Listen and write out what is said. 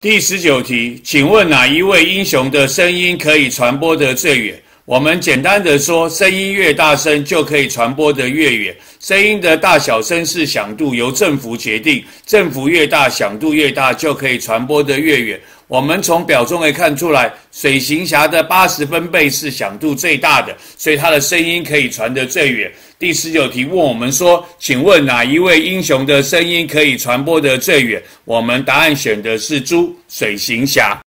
第19题，请问哪一位英雄的声音可以传播得最远？我们简单的说，声音越大声就可以传播得越远。声音的大小声势响度由振幅决定，振幅越大，响度越大，就可以传播得越远。我们从表中可以看出来，水行侠的80分贝是响度最大的，所以它的声音可以传得最远。第19题问我们说，请问哪一位英雄的声音可以传播得最远？我们答案选的是猪，水行侠。